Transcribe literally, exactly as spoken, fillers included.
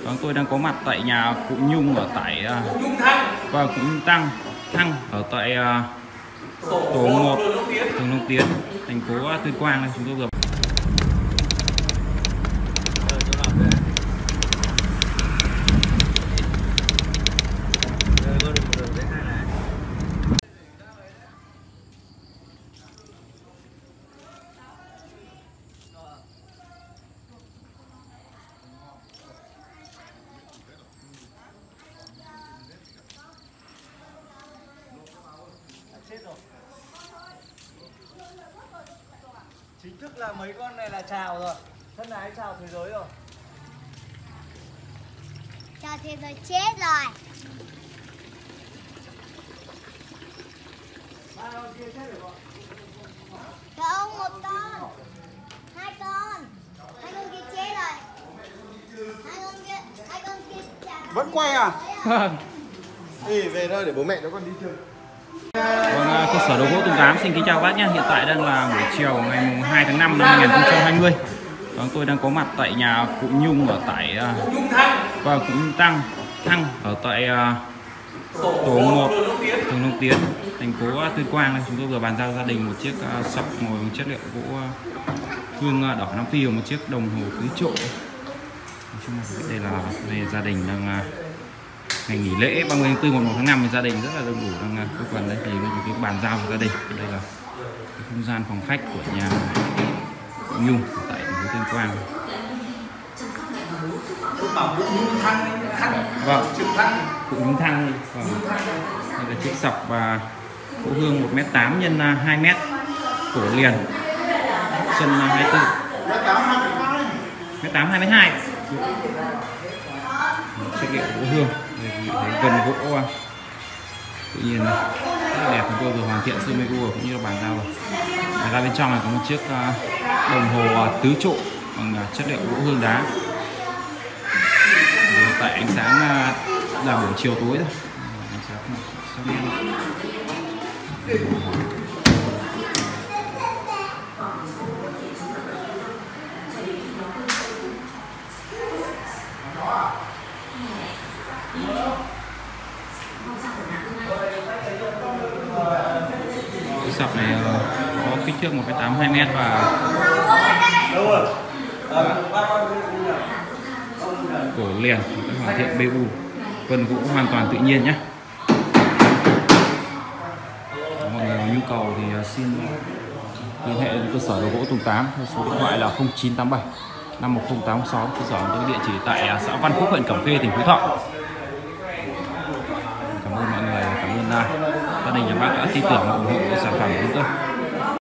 Vâng, tôi đang có mặt tại nhà cụ Nhung ở tại và cụ Nhung Tăng Thăng ở tại uh, tổ một phường Long Tiến, thành phố Tuyên Quang này. Chúng tôi vừa chính thức là mấy con này là chào rồi, thân ái chào thế giới rồi. Chào thế giới chết rồi. Ba con kia chết rồi. Cho ông một con, hai con, hai con kia chết rồi, hai con kia, hai con kia chào. Vẫn quay à? Đi về thôi để bố mẹ nó còn đi chơi. Vâng, cơ sở đồ gỗ Tùng Tám xin kính chào bác nhé. Hiện tại đang là buổi chiều ngày hai tháng năm năm hai nghìn không trăm hai mươi. Vâng, tôi đang có mặt tại nhà cụ Nhung ở tại và cụ Nhung Tăng Thăng ở tại tổ một phường Long Tiến, thành phố Tuyên Quang này. Chúng tôi vừa bàn giao gia đình một chiếc sập ngồi bằng chất liệu gỗ hương đỏ Nam Phi và một chiếc đồng hồ tứ trộn. Đây là đây là gia đình đang ngày nghỉ lễ ba mươi tháng tư, mùng một tháng năm thì gia đình rất là đông đủ đang quây quần đây. Thì một cái bàn giao của gia đình. Đây là cái không gian phòng khách của nhà Nhung tại thành phố Tuyên Quang. Vâng, cụ Nhung Thăng. Vâng. Đây là chiếc sập và gỗ hương một mét tám nhân hai mét, cổ liền, chân hai mươi tư, mét tám hai mươi hai. Chất liệu gỗ hương, gần gỗ tự nhiên này, rất là đẹp. Chúng tôi vừa hoàn thiện sơ mê gu cũng như là bàn giao rồi. Và ra bên trong này có một chiếc đồng hồ tứ trộn bằng chất liệu gỗ hương đá. Tại ánh sáng là buổi chiều tối thôi. Ánh sáng cái sập này có kích thước một mét tám, hai mét và cổ liền, hoàn thiện bê u, vân gỗ hoàn toàn tự nhiên nhé. Mọi người có nhu cầu thì xin liên hệ đến cơ sở đồ gỗ Tùng Tám theo số điện thoại là không chín tám bảy năm một không tám sáu. Cơ sở có địa chỉ tại xã Văn Phúc, huyện Cẩm Khê, tỉnh Phú Thọ. Cảm ơn mọi người, cảm ơn gia đình nhà bác đã tin tưởng và ủng hộ sản phẩm của chúng tôi.